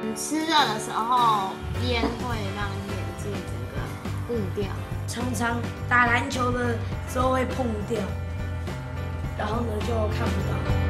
湿热的时候，烟会让眼睛整个雾掉。 常常打篮球的时候会碰掉，然后呢就看不到。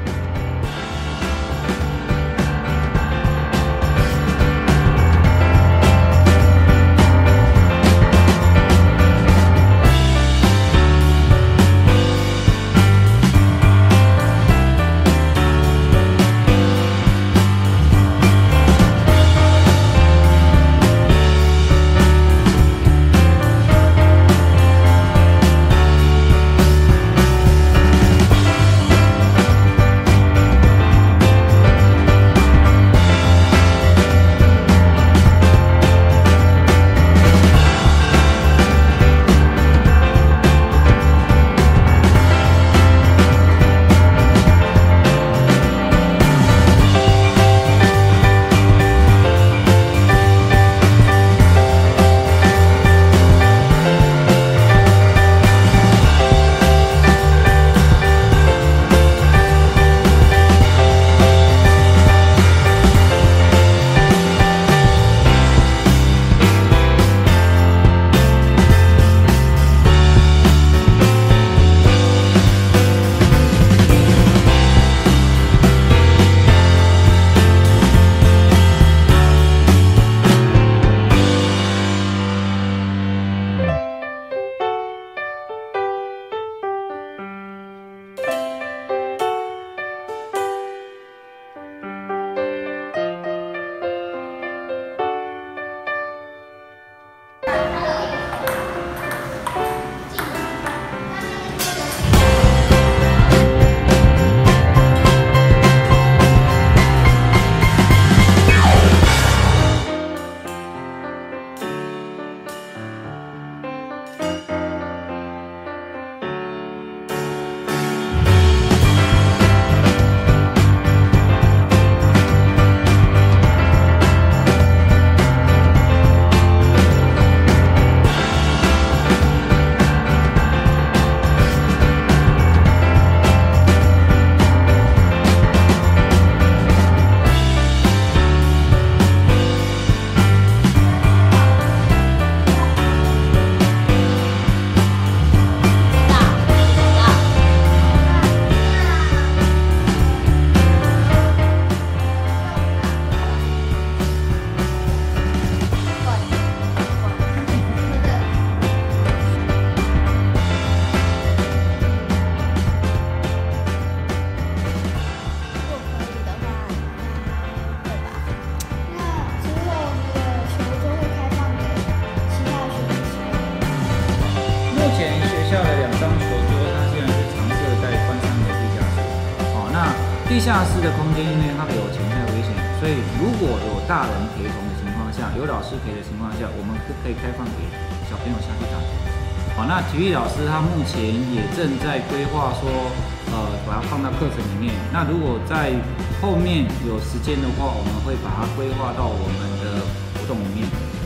地下室的空间，因为它有潜在危险，所以如果有大人陪同的情况下，有老师陪的情况下，我们可以开放给小朋友下去打球。好，那体育老师他目前也正在规划说，把它放到课程里面。那如果在后面有时间的话，我们会把它规划到我们的活动里面。